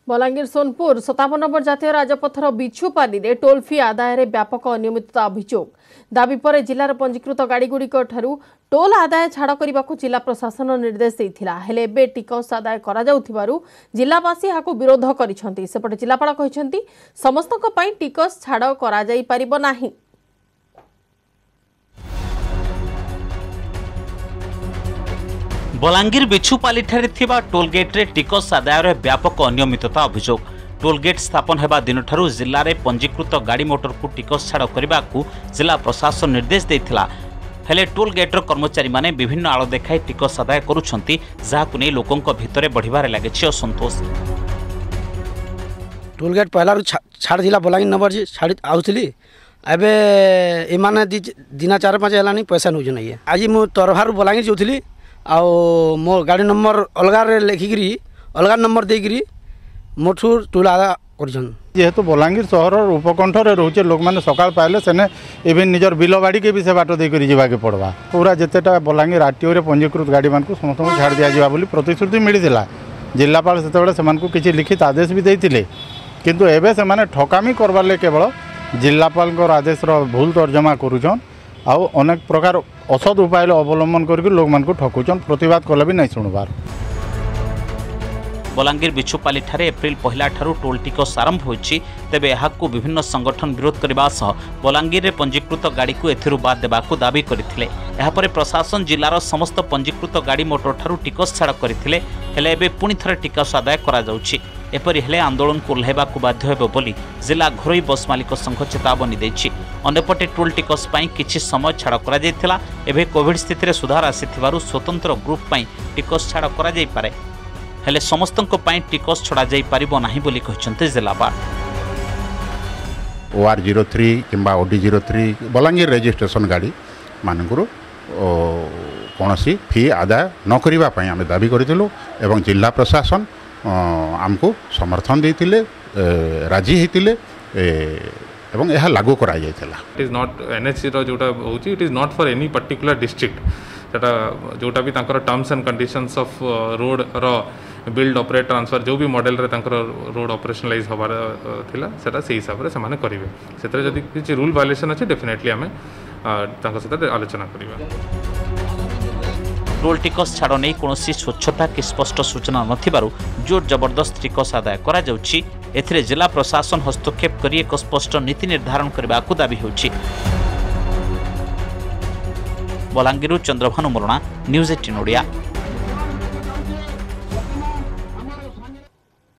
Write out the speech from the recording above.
Balangir Sonpur 57 number जातीय राजपथर बिछुपाली रे toll फी आदाय व्यापक अनियमितता अभियोग दाबी पर जिलार पंजीकृत गाड़ीगुड़िक टोल आदाय छाड़ करने को जिला प्रशासन निर्देश देता हेले टिकस आदाय जिलावासी यहाँ विरोध करपटे जिलापाल कहते समस्त टिकस छाड़ कर बलांगीर बिछुपाली टोल गेट रे टिकस आदायर व्यापक अनियमितता अभियोग टोल गेट स्थापन हेबा दिन ठारू जिले में पंजीकृत गाड़ी मोटर को टिकस छाड़ करने को जिला प्रशासन निर्देश देता हेले टोल गेट्र कर्मचारी माने विभिन्न आड़ देखाई टिकस आदाय करुछंती जाहाकु नै लोकंक भितरे बढ़िबारे लागिछि असंतोष। टोल गेट पहला छाड़ दिला बलांगीर नंबर जी छाड़ आउथली एबे एमाने दिना 4-5 हलानी पैसा नउछ नै आज मु तरभार बलांगीर जोथली आ मो गाड़ी नंबर अलगा रे लेखिकरी अलगा नंबर देकरी मोठू टोल आदा करछन जेहेतु बलांगीर सहर उपकंठ रोचे लोक मैंने सकाल पाइले सेने इवेन निजर बिल बाड़ी के भी से बाट दे करी जीवा के पड़वा पूरा जेतेटा बलांगीर आरटीओ रे पंजीकृत गाड़ी मान को समस्त को छाड़ दिया जीवा बोली प्रतिश्रुति मिलिथिला जिलापाल सेते बेले समान को किछि लिखित आदेश भी देइथिले किंतु एबे से माने ठकामी करबाले केवल जिलापाल को आदेश रो भूल तर्जमा करूछन आ अनेक प्रकार असद उपाय अवलंबन करके लोक मान को ठकुचन प्रतिवाद कले भी नहीं सुनबार। बलांगीर बिछुपाली ठारे एप्रिल पहला ठारू टोल टिकस आरंभ होइछि तेबे एहाकु विभिन्न संगठन विरोध करबा सह बलांगीर रे पंजीकृत गाड़ी को एथिरु बाद देबाकू दाबी करथिले। एहा परे प्रशासन जिल्लार समस्त पंजीकृत गाड़ी मोटर ठारू टिकस छाड़ करथिले हेले एबे पुणी थरे टिकस आदाय करा जाउछि एपरि हेले आंदोलन को ओह्लाइबाकू बाध्य हेबो बोली जिला घरोई बस मालिक संघ चेतावनी दैछि। अन्यपटे टोल टिकस पई किछि समय छाड़ करा जायथिला एबे कोविड स्थिति रे सुधार आसिथिबारु स्वतंत्र ग्रुप पई टिकस छाड़ करा जाय पारे हेले समस्तंको पई टिकस छड़ा जाय पारिबो नाही बोली कहचंते जिलापाल। OR03 किंबा OD03 बलांगीर रजिस्ट्रेशन गाड़ी मानकुर कौनसी फी आदाय न करिबा पई आमे दाबी करिथिलु एवं जिला प्रशासन आमको समर्थन देइथिले राजी हेतिले एवं यह लागू करा जायथिला। इट इज नॉट एनएचसी रो जोटा होची it is not for any particular district सेटा जोटा भी तांकर terms and conditions of road रो बिल्ड ऑपरेट ट्रांसफर जो भी मॉडल रे तांकर रोड ऑपरेशनलाइज होबार थिला सेटा से हिसाब रे समान करिवे सेतरे जदी किछि रूल वायलेशन अछि डेफिनेटली हमें तांकर साथे आलोचना करिवे। टोल टिकस छाड़ नहीं कौनसी स्वच्छता की स्पष्ट सूचना नथिबारु जोर जबरदस्त टिकस आदाय करा जाउछि एथिरे जिला प्रशासन हस्तक्षेप करी एक स्पष्ट नीति निर्धारण करबाकू दाबी होछि। बलांगीर चंद्रभानु मोरणा न्यूज 18 ओडिया।